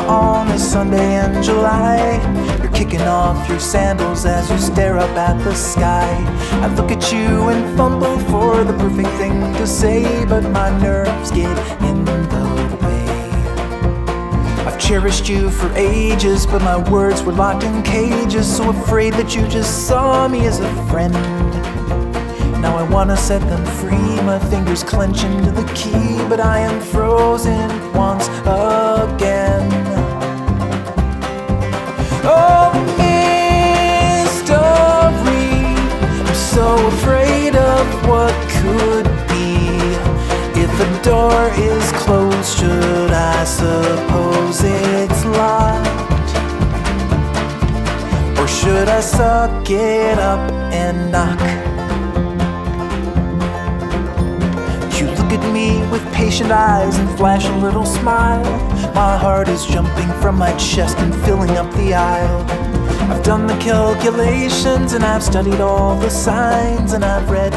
on a Sunday in July. You're kicking off your sandals as you stare up at the sky. I look at you and fumble for the perfect thing to say, but my nerves get in the way. I've cherished you for ages, but my words were locked in cages, so afraid that you just saw me as a friend. Now I wanna set them free, my fingers clench into the key, but I am frozen once again. Oh, mystery, I'm so afraid of what could be. If a door is closed, should I suppose it's locked? Or should I suck it up and knock? You look at me with patient eyes and flash a little smile. My heart is jumping from my chest and filling up the aisle. I've done the calculations and I've studied all the signs, and I've read